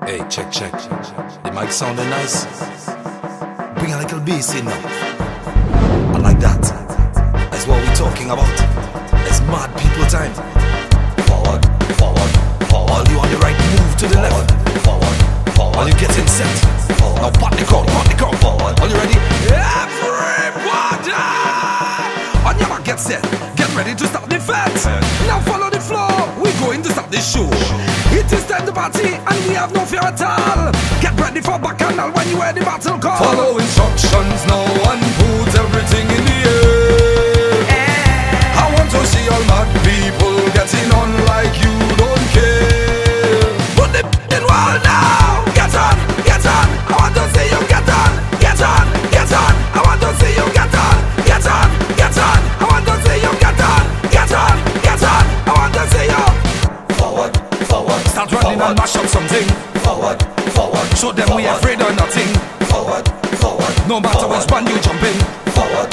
Hey, check. The mic sounding nice. Bring a little bass in now. I like that. That's what we're talking about. It's mad people time. Forward. All you on the right, move to the left. Forward. All you getting set. Now part the crowd. Forward. All you ready? Everybody! On your mark, get set. Get ready to start the fete. Now follow the flow. We're going to start the show. It is time to party and we have no fear at all. Get ready for bacchanal when you hear the battle call. Follow instructions now and put everything in the air. I want to see all mad people getting on like you don't care. Put the in wall now. Get on. I want to see you get on. I want to see you get on. I want to see you get on. I want to see you forward. Start running and mash up something. Forward. Show them we afraid of nothing. Forward. No matter which band you jump in. Forward.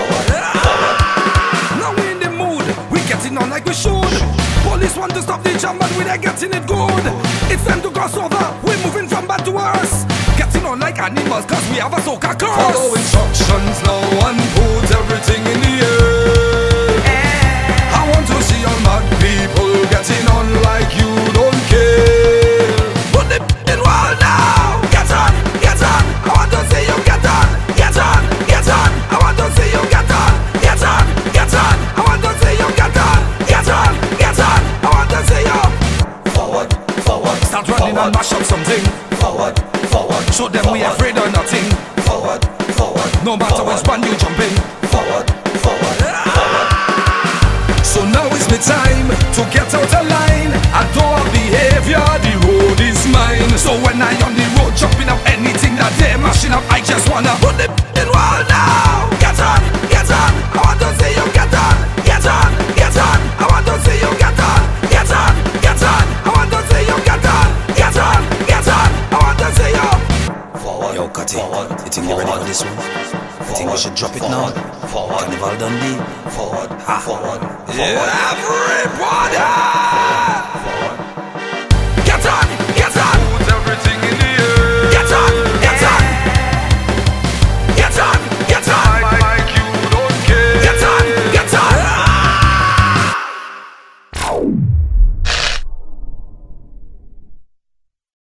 Now we in the mood. We getting on like we should. Police want to stop the jam, but we are getting it good. It's time to cross over. We're moving from bad to worse. Getting on like animals, cause we have a soca curse. Follow instructions now and put everything in the air. I want to see all mad people getting on like you don't care. Put the in wall now. Get on. I want to see you get on. I want to see you get on. I want to see you get on. I want to see you forward. Start running and mash up something. Forward. Show them we afraid of nothing. Forward. No matter which band you jump in. Forward. So now is the time to get out of line. I don't behavior, the road is mine. So when I on the road jumping up anything that they're mashing up, I just wanna put it in wall now. Get on. I want to see you get on. I want to see you get on. I want to see you get on. I want to see you forward. Yo, Curty, you think you're ready for this one? I think we should drop it now. Carnival Dundee. Forward. Yeah, everybody!